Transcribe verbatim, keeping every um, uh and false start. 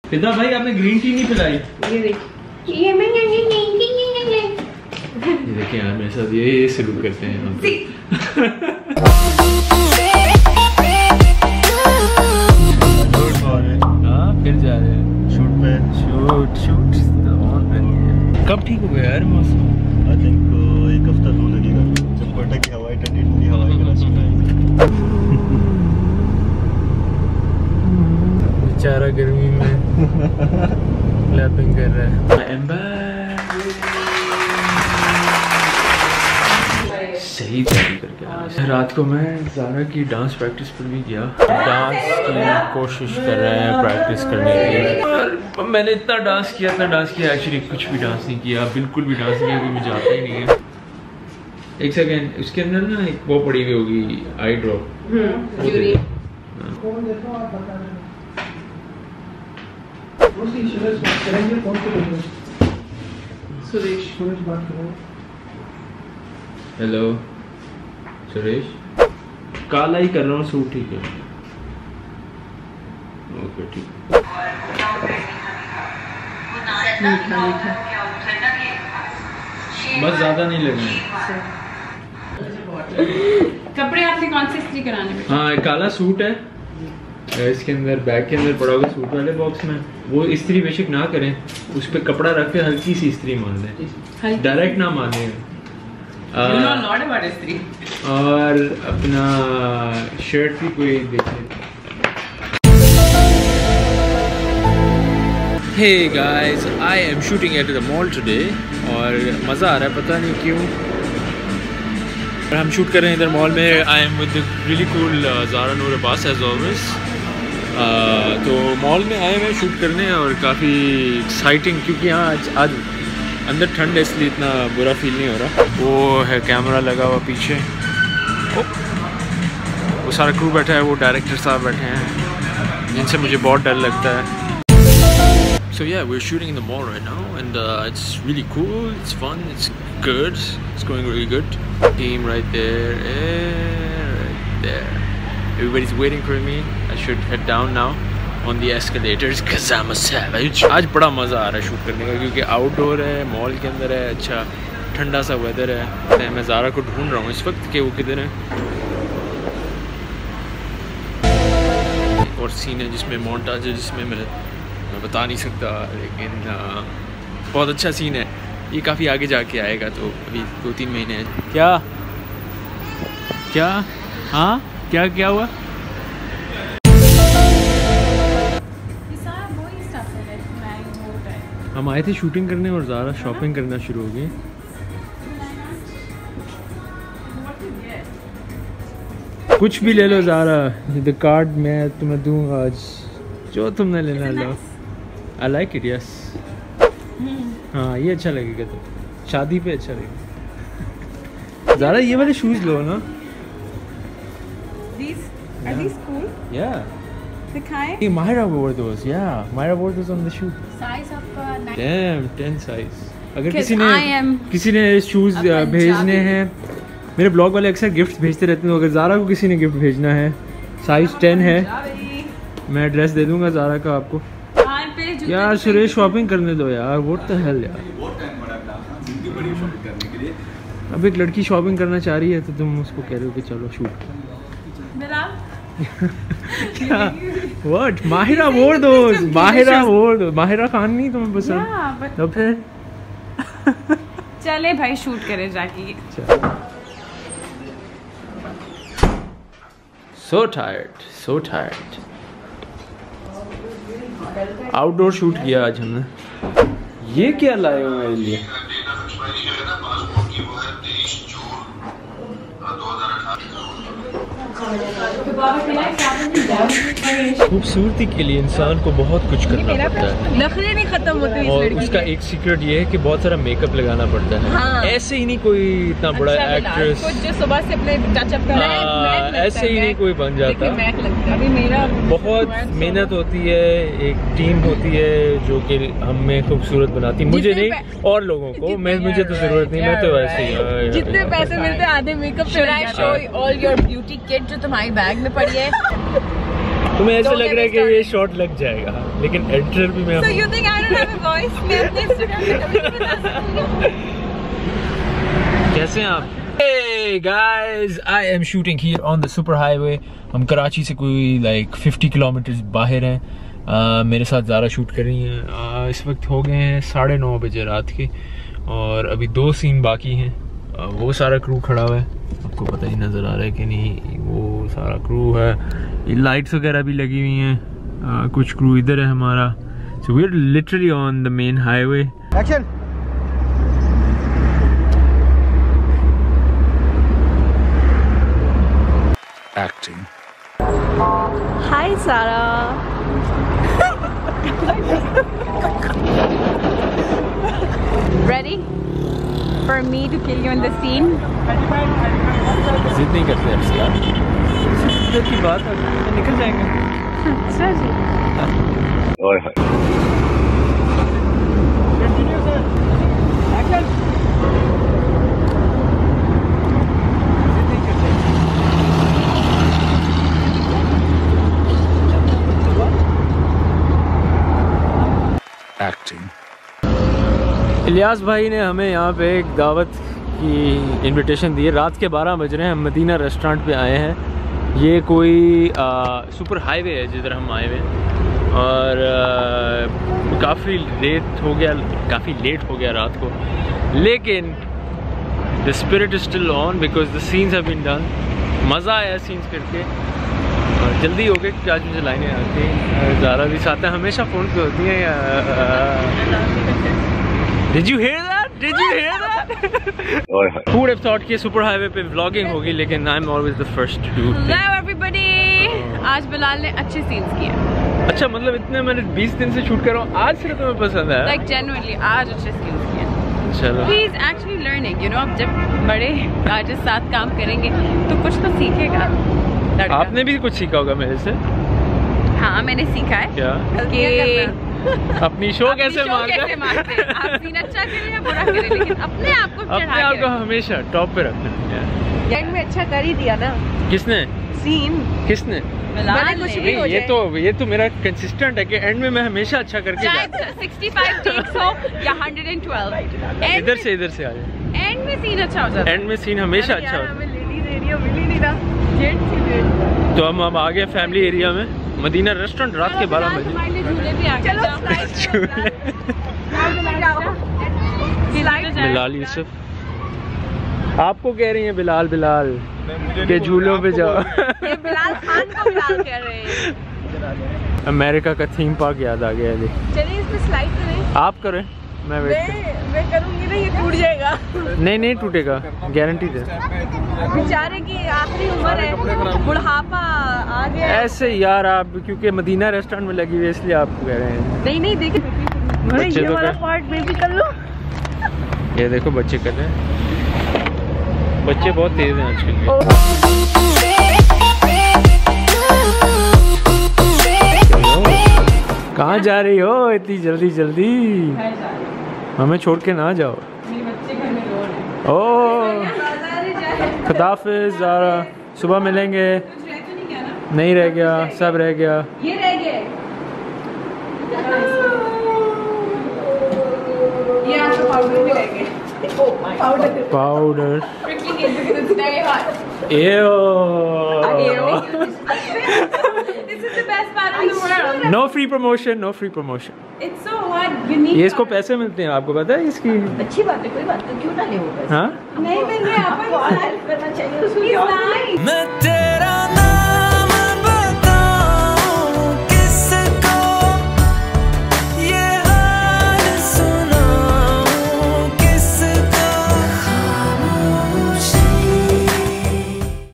फिदा भाई आपने ग्रीन टी नहीं पिलाई। ये देखिए ये मैं नहीं नहीं नहीं ये देखिए यार मेरे साथ ये ये सलूक करते हैं हम। हाँ फिर जा रहे हैं शूट पे। शूट शूट ऑन पे। कब ठीक हो गया यार मौसम? आई थिंक एक हफ्ता दो लगेगा जब कोटा की हवाई ठंडी ठंडी हवाई का रास्ता आएगी। बेचारा गर्मी में क्लैपिंग कर रहा है। सही तैयारी करके आया। रात को मैं ज़ारा की डांस प्रैक्टिस पर भी गया। डांस की कोशिश कर रहे हैं प्रैक्टिस करने के लिए। और मैंने इतना डांस किया इतना डांस किया एक्चुअली कुछ भी डांस नहीं किया, बिल्कुल भी डांस नहीं किया क्योंकि मुझे आता ही नहीं है। एक सेकेंड, उसके अंदर ना एक वो पड़ी हुई होगी आई ड्रॉप। सुरेश सुरेश बात करो। हेलो सुरेश, काला ही कर रहा हूँ सूट, ठीक है? ओके ठीक। बस ज्यादा नहीं लगना। कपड़े आपने कौन से इस्त्री कराने में? हाँ एक काला सूट है इसके अंदर, बैग के अंदर पड़ा होगा सूट वाले बॉक्स में। वो इस्त्री बेशक ना करें, उस पर कपड़ा रख के हल्की सी इस्त्री मार दें, डायरेक्ट ना मार दें। और अपना शर्ट भी कोई देखे। Hey guys, I am shooting at the mall today और मज़ा आ रहा है, पता नहीं क्यों। हम शूट कर रहे हैं इधर मॉल में। I am with really cool Zara Noor Abbas as always. तो मॉल में आए हैं शूट करने और काफ़ी एक्साइटिंग, क्योंकि यहाँ आज आज अंदर ठंड है इसलिए इतना बुरा फील नहीं हो रहा। वो है कैमरा लगा हुआ पीछे, ओ, वो सारा क्रू बैठा है, वो डायरेक्टर साहब बैठे हैं जिनसे मुझे बहुत डर लगता है। So yeah, we're shooting in the mall right now and uh, it's really cool, it's fun, it's good, it's going really good. Team right there, eh, right there. Everybody's waiting for me. I should head down now on the escalators because I'm a savage. आज बड़ा मज़ा आ रहा है shoot करने का क्योंकि outdoor है, mall के अंदर है, अच्छा ठंडा सा वेदर है। मैं ज़ारा को ढूंढ रहा हूँ इस वक्त कि वो किधर है। और सीन है जिसमें मोन्टाज है, जिसमें मैं मैं बता नहीं सकता, लेकिन आ, बहुत अच्छा सीन है। ये काफ़ी आगे जाके आएगा, तो अभी दो तीन महीने हैं। क्या क्या हाँ क्या क्या हुआ? हम आए थे शूटिंग करने और ज़ारा शॉपिंग करना शुरू हो गई। कुछ भी ले लो ज़ारा, द कार्ड मैं तुम्हें दूंगा आज, जो तुमने लेना लो। I like it, yes. हाँ ये अच्छा लगेगा, तो शादी पे अच्छा लगेगा। ज़ारा ये वाले शूज़ लो ना। These are these cool? Yeah. दिखाएं? Hey, Myra wore those. Yeah, Myra wore those on the shoot. Size of uh, nine. Damn, ten size. अगर किसी I ने am किसी ने शूज़ भेजने हैं, मेरे ब्लॉग वाले अक्सर गिफ्ट भेजते रहते हैं, तो अगर ज़ारा को किसी ने गिफ्ट भेजना है, साइज टेन है, मैं एड्रेस दे दूंगा ज़ारा का आपको। यार सुरेश शॉपिंग करने दो यार, व्हाट द हेल यार। अब एक लड़की शॉपिंग करना चाह रही है तो तुम उसको कह रहे हो कि चलो शूट। क्या व्हाट? माहिरा वोर दोस, माहिरा वोर दो, माहिरा खान नहीं तुम्हें पसंद? तो फिर चले भाई शूट करें जाके। So tired, so tired. Outdoor shoot किया आज हमने। ये क्या लाए हो मेरे लिए? खूबसूरती के लिए इंसान को बहुत कुछ करना पड़ता है, नखरे नहीं खत्म होते इस और लड़की उसका के। एक सीक्रेट ये है कि बहुत सारा मेकअप लगाना पड़ता है। हाँ। ऐसे ही नहीं कोई इतना बड़ा अच्छा एक्ट्रेस, कुछ जो सुबह से अपने टचअप कर ऐसे ही नहीं कोई बन जाता। अभी मेरा बहुत मेहनत होती है, एक टीम होती है जो कि हमें खूबसूरत बनाती है, मुझे नहीं और लोगों को। मैं मुझे तो जरूरत नहीं, मैं तो वैसे ही जितने पैसे मिलते हैं आधे makeup. Should I show all your beauty kit जो तुम्हारी बैग में पड़ी है? तुम्हें ऐसा लग रहा है कि ये शॉट लग जाएगा, लेकिन एडिटर भी मैं So you think I don't have a voice? मैं अपने Instagram पे कभी नहीं बता सकती। कैसे हैं आप? Hey guys, I am shooting here on the super highway. हम कराची से कोई like fifty किलोमीटर बाहर हैं। uh, मेरे साथ ज़ारा शूट कर रही हैं। uh, इस वक्त हो गए हैं साढ़े नौ बजे रात के और अभी दो सीन बाकी हैं। uh, वो सारा क्रू खड़ा हुआ है, आपको पता ही नज़र आ रहा है कि नहीं, वो सारा क्रू है। ये लाइट्स वगैरह भी लगी हुई हैं। uh, कुछ क्रू इधर है हमारा। So we're literally on the main highway. Action. Acting. Hi Sarah. Ready for me to kill you in the scene? जिद नहीं करते हैं यार, जिद की बात है, निकल जाएंगे। अच्छा जी। ओए होए। Continue sir. एक्शन। इलियास भाई ने हमें यहाँ पे एक दावत की इनविटेशन दी है। रात के बारह बज रहे हैं, हम मदीना रेस्टोरेंट पे आए हैं। ये कोई आ, सुपर हाईवे है जिधर हम आए हुए हैं और काफ़ी लेट हो गया काफ़ी लेट हो गया रात को, लेकिन the spirit is still on because the scenes have been done. मज़ा आया सीन्स करके और जल्दी हो गए कि आज मुझे लाइनें आती हैं। ज़ारा भी साथ है, हमेशा फ़ोन पे होती हैं। Did you hear that? Did you hear that? Who would have thought कि सुपर हाईवे पे व्लॉगिंग होगी, लेकिन I'm always the first to do things. Hello everybody. आज बिलाल ने अच्छे सीन्स किए। अच्छा, मतलब इतने मैंने बीस दिन से शूट कर रहा हूँ, आज सिर्फ तुम्हें पसंद है? Like genuinely आज अच्छे सीन्स किए। चलो। He is actually learning, you know, अब जब बड़े आर्टिस्ट साथ काम करेंगे तो कुछ तो सीखेगा लड़का। आपने भी कुछ सीखा होगा मेरे से? हाँ, मैंने सीखा है। क्या? कि अपनी शो कैसे कैसे मारते हैं। आप सीन अच्छा करें या बुरा करें, लेकिन अपने आप को अपने चढ़ा आप के को हमेशा टॉप पे रखना है। एंड में अच्छा कर ही दिया ना किसने? सीन किसने? मैंने कुछ भी हो ये तो ये तो मेरा कंसिस्टेंट है कि एंड में मैं हमेशा अच्छा करके जाता हूं। पैंसठ टेक्स हो या एक सौ बारह, इधर से इधर से आ जाए। एंड में सीन अच्छा हो जाता है। एंड में सीन हमेशा अच्छा होता है। हमें लेडीज एरिया मिल ही नहीं रहा, जेंट्स ही मिल। तो हम अब आ गए फैमिली एरिया में, मदीना रेस्टोरेंट। रात के बारह बजे झूले भी आ गए। बिलाल यूसुफ आपको कह रही हैं बिलाल बिलाल के झूलों पे जाओ। ये बिलाल खान को बिलाल कह रहे हैं। अमेरिका का थीम पार्क याद आ गया। चलिए इस पे स्लाइड करें। आप करें, मैं वेट मैं मैं करूंगी ना, ये टूट जाएगा। नहीं नहीं टूटेगा, गारंटी दे। बेचारे की आखिरी उम्र है, बुढ़ापा आ गया। ऐसे यार आप क्योंकि मदीना रेस्टोरेंट में लगी हुई है इसलिए आपको कह रहे हैं। नहीं नहीं देखिए, ये वाला पार्ट में भी कर लो। ये देखो बच्चे कर रहे हैं, बच्चे बहुत तेज हैं आजकल। कहाँ जा रही हो इतनी जल्दी जल्दी? हमें छोड़ के ना जाओ। ओ खुदाफिज ज़ारा, सुबह मिलेंगे। नहीं रह गया, सब रह गया। ये रह गया, ये आपका पाउडर भी रह गया। Powder powder Prickling it because it's very hot. Ew. This is the best part in the world. No free promotion, no free promotion. It's so hot. You need. ये इसको पैसे मिलते हैं, आपको पता है इसकी? अच्छी बात है, कोई बात नहीं, क्यों ना ले वो पैसे? हाँ? नहीं मिल रहे, आपको हेल्प करना चाहिए उसको। He's nice. मैं तेरा